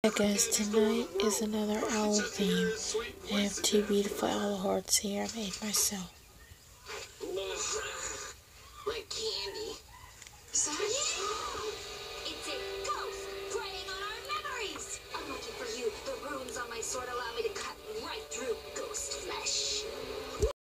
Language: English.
Hey guys, tonight is another owl theme. I have two beautiful owl hearts here I made myself. Like candy.